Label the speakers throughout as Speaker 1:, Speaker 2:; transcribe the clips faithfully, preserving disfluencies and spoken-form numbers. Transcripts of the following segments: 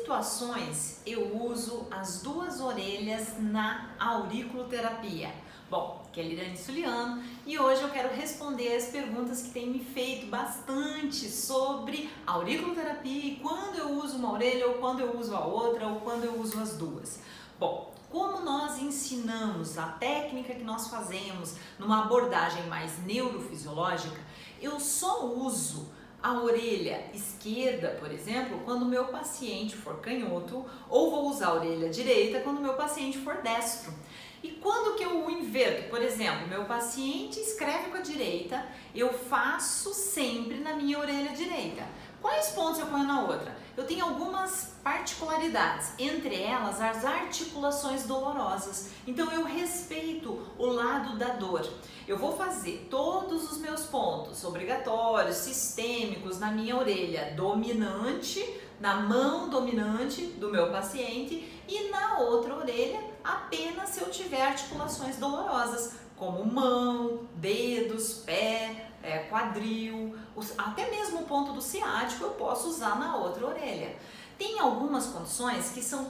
Speaker 1: situações eu uso as duas orelhas na auriculoterapia? Bom, aqui é Lirane Suliano e hoje eu quero responder as perguntas que têm me feito bastante sobre auriculoterapia e quando eu uso uma orelha ou quando eu uso a outra ou quando eu uso as duas. Bom, como nós ensinamos a técnica que nós fazemos numa abordagem mais neurofisiológica, eu só uso a orelha esquerda, por exemplo, quando o meu paciente for canhoto, ou vou usar a orelha direita quando o meu paciente for destro. E quando que eu inverto? Por exemplo, meu paciente escreve com a direita, eu faço sempre na minha orelha direita. Quais pontos eu ponho na outra? Eu tenho algumas particularidades, entre elas as articulações dolorosas. Então eu respeito o lado da dor. Eu vou fazer todos os meus pontos obrigatórios, sistêmicos na minha orelha dominante, na mão dominante do meu paciente e na outra orelha apenas se eu tiver articulações dolorosas, como mão, dedos, pé, é, quadril, os, até mesmo o ponto do ciático eu posso usar na outra orelha. Tem algumas condições que são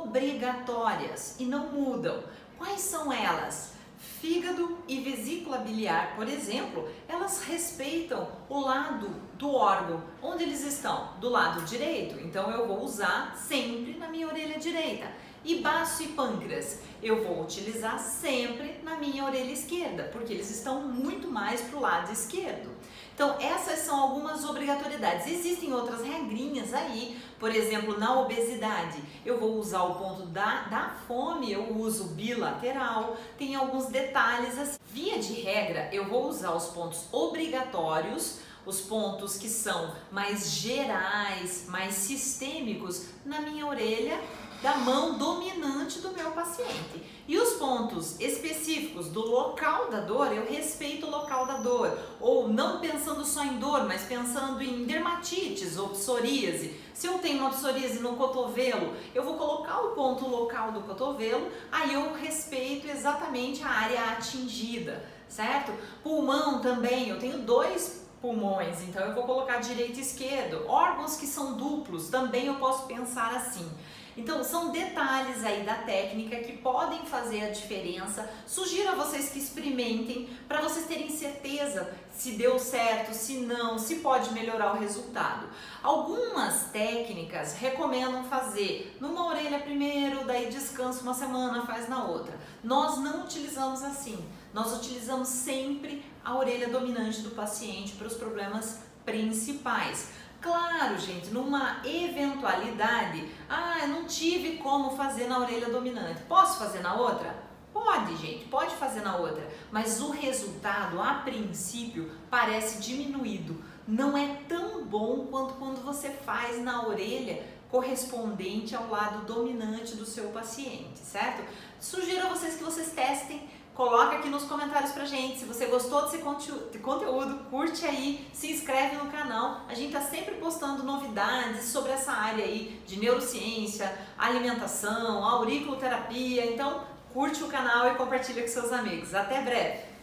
Speaker 1: obrigatórias e não mudam. Quais são elas? Fígado e vesícula biliar, por exemplo, elas respeitam o lado do órgão. Onde eles estão? Do lado direito, então eu vou usar sempre na minha orelha direita. E baço e pâncreas, eu vou utilizar sempre na minha orelha esquerda, porque eles estão muito mais para o lado esquerdo. Então essas são algumas obrigatoriedades. Existem outras regrinhas aí, por exemplo, na obesidade, eu vou usar o ponto da, da fome, eu uso bilateral, tem alguns detalhes assim. Via de regra, eu vou usar os pontos obrigatórios, os pontos que são mais gerais, mais sistêmicos na minha orelha da mão dominante do meu paciente. E os pontos específicos do local da dor, eu respeito o local da dor, ou não pensando só em dor, mas pensando em dermatites ou psoríase. Se eu tenho uma psoríase no cotovelo, eu vou colocar o ponto local do cotovelo, aí eu respeito exatamente a área atingida, certo? Pulmão também, eu tenho dois pulmões, então eu vou colocar direito e esquerdo. Órgãos que são duplos, também eu posso pensar assim. Então são detalhes aí da técnica que podem fazer a diferença. Sugiro a vocês que experimentem para vocês terem certeza se deu certo, se não, se pode melhorar o resultado. Algumas técnicas recomendam fazer numa orelha primeiro, daí descansa uma semana, faz na outra. Nós não utilizamos assim. Nós utilizamos sempre a orelha dominante do paciente para os problemas principais. Claro, gente, numa eventualidade, ah, eu não tive como fazer na orelha dominante, posso fazer na outra? Pode, gente, pode fazer na outra, mas o resultado, a princípio, parece diminuído. Não é tão bom quanto quando você faz na orelha correspondente ao lado dominante do seu paciente, certo? Sugiro a vocês que vocês testem. Coloca aqui nos comentários pra gente, se você gostou desse conteúdo, curte aí, se inscreve no canal, a gente tá sempre postando novidades sobre essa área aí de neurociência, alimentação, auriculoterapia, então curte o canal e compartilha com seus amigos. Até breve!